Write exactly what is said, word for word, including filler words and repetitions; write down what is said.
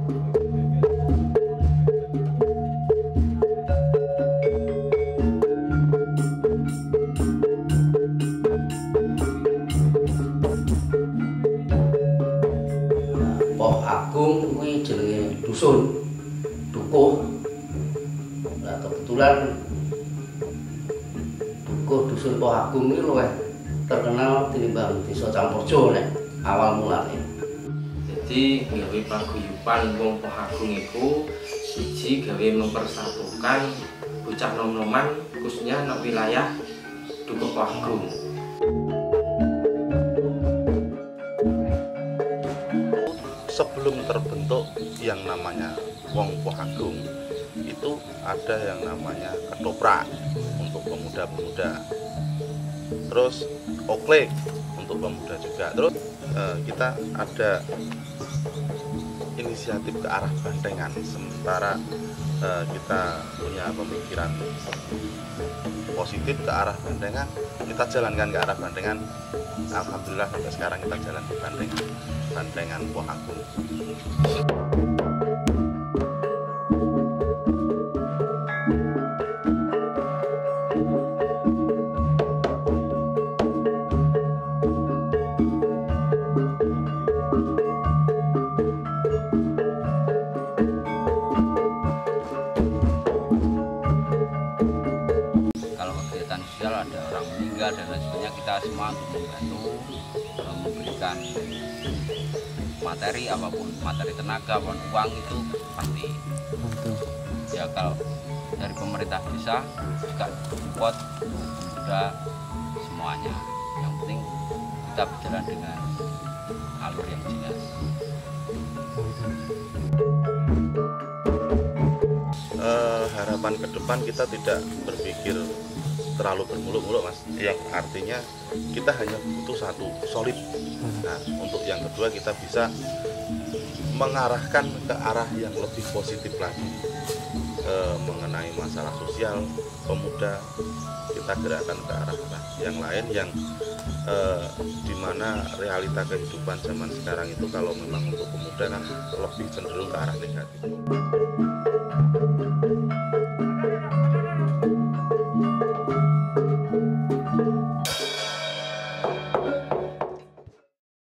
Poh Agung kuwi jenenge dusun dukuh. Nah kebetulan dukuh dusun Poh Agung ini luwih terkenal tinimbang desa Campurjo nek awal mulane. Jadi gawe paguyuban wong Poh Agung iku siji gawe mempersatukan bocah nom-noman khususnya nang wilayah Dukuh Poh Agung. Sebelum terbentuk yang namanya Wong Poh Agung itu ada yang namanya ketoprak untuk pemuda-pemuda, terus oklek untuk pemuda juga, terus eh, kita ada inisiatif ke arah bandengan, sementara eh, kita punya pemikiran positif ke arah bandengan, kita jalankan ke arah bandengan. Alhamdulillah sampai sekarang kita jalan di bandengan bandengan Poh Agung. Kalau kegiatan sosial ada orang meninggal dan lain sebagainya, kita semua untuk membantu, memberikan materi apapun, materi tenaga maupun uang itu pasti. Ya kalau dari pemerintah desa juga support pemuda semuanya. Yang penting kita berjalan dengan alur yang jelas. Uh, harapan ke depan kita tidak berpikir terlalu bermuluk-muluk, Mas, yang artinya kita hanya butuh satu, solid. Nah, untuk yang kedua kita bisa mengarahkan ke arah yang lebih positif lagi, e, mengenai masalah sosial pemuda, kita gerakkan ke arah yang lain yang e, dimana realita kehidupan zaman sekarang itu kalau memang untuk pemuda kan lebih cenderung ke arah negatif.